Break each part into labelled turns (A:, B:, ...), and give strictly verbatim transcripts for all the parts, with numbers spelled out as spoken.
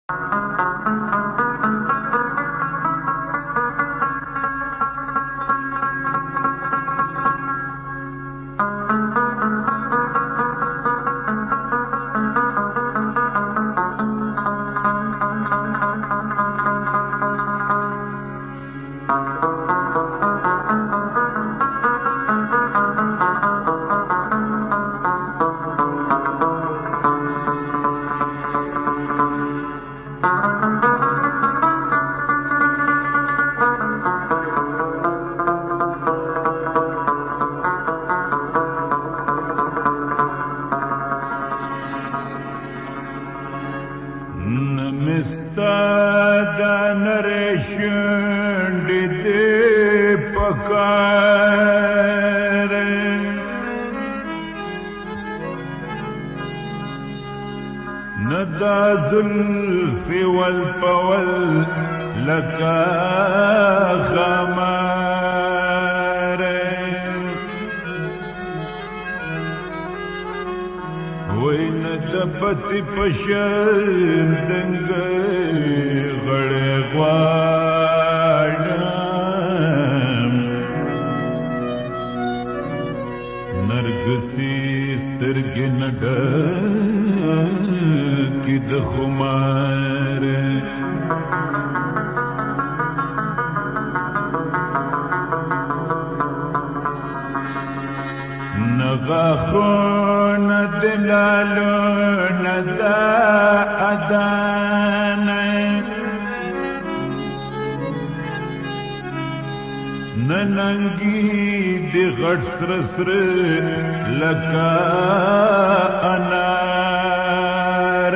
A: سر لکا انار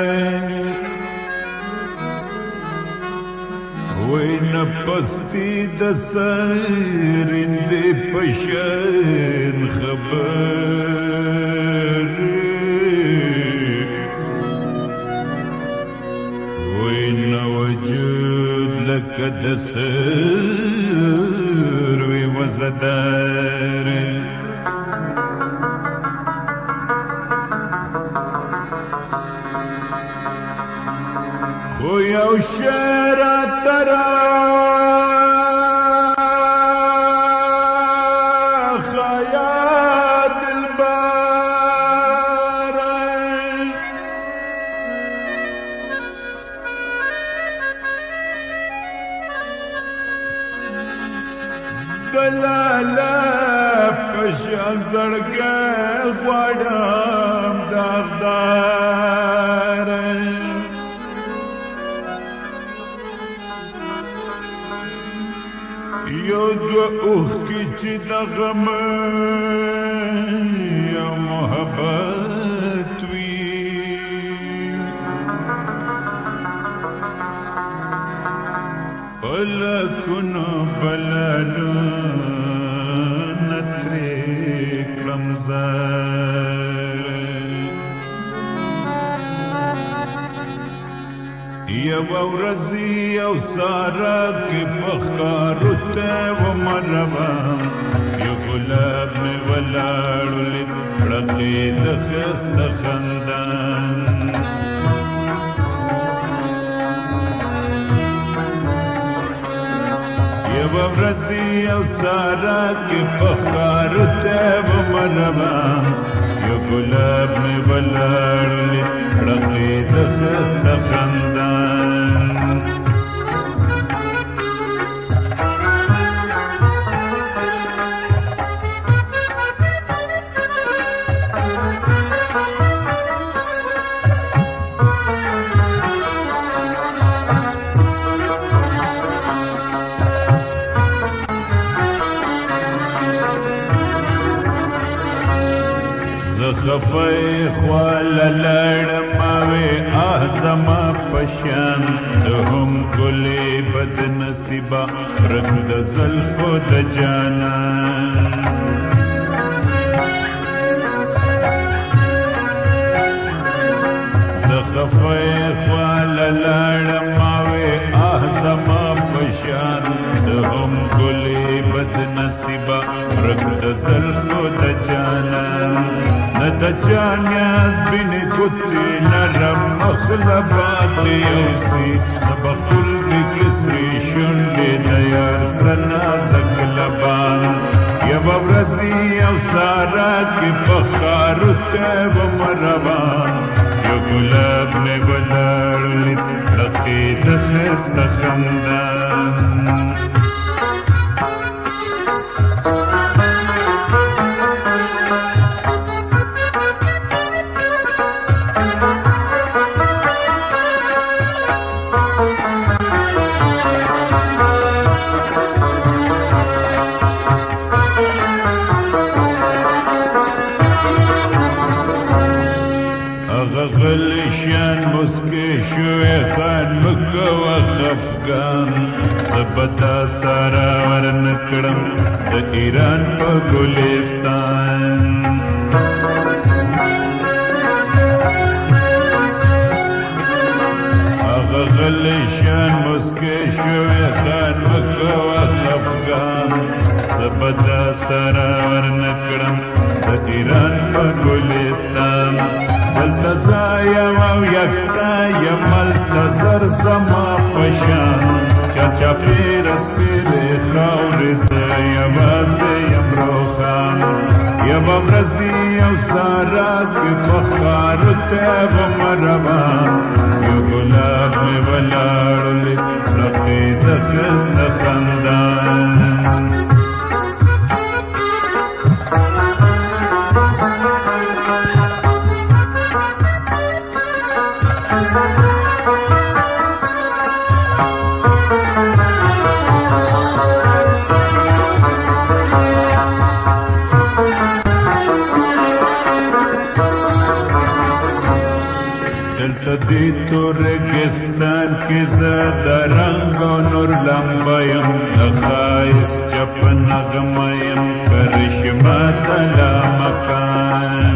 A: وین پستی د سرند پشن خبر وین وجود لکا د سر وی وزدار یو شعر ترا خیا دلبر دلاله پشان زړګی غواړم داغدار یو دو اوخ کی چی دا غم یا محبت وی پلکونو بلالو نتری کلمزار یو ورځی یو سارا کی پخکارو ته ومروا یو ګلاب می ولاړو لید رقې د خسته خندان یو ورځی یو سارا کی پخکارو ته ومروا یو ګلاب می ولاړو لید رقې د خسته خندان خفای خوال لړماوي اعظم پشان هم ګلې بد نصیبا رنگ د زلفو د جانان خفای خوال لړماوي اعظم پشان هم ګلې بد نصیبا رنگ د زلفو د جانان نتا چانیاز بینی کتی نرم مخلبات یوسی رقي د ښایسته خندان غلشان مسکی شوی خان مکه و خفګان زبدا سارا ورنکړم د ایران په ګلستان هغه غلشان مسکی شوی خان مکه و خفګان زبدا سارا ورنکړم د ایران په ګلستان التزایم او یکتا یم التزر زما پشان چرچا پیرس پیری خاوری زه یوازې یم روخان یوه ورځې یو سارا کې بخارو ته وم روان یو ګلاب مې ولاړلې رقې د ښایسته خندان دلته دې تورکستان کې زه د رنګ او نور لمبه یم د ښایست چپه نغمه یم کرشمه ته لامکان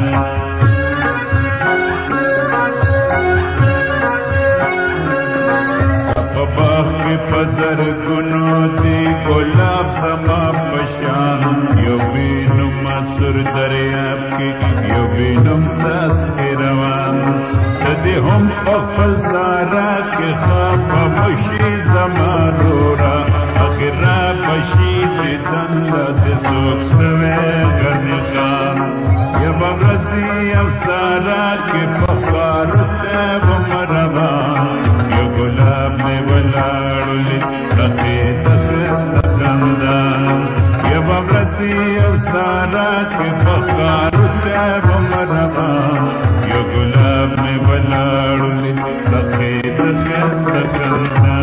A: ستا په باغ کې په زرګونو دی ګلاب زما په شان یو بې نومه سور دریاب کې یو بې نوم څاڅکی روان دې هم په خپل سارا کې خاموشي زما رورا اخر را بشي دیدن له دې څوک سوی غني خان یوه ورځې یو سارا کې په خارو ته وم روان یو ګلاب مې ولاړلې رقې د ښایسته خندان یوه ورځې یو سارا کې په خارو ته وم روان یو ګلاب مې ولاړلې رقې د ښایسته خندان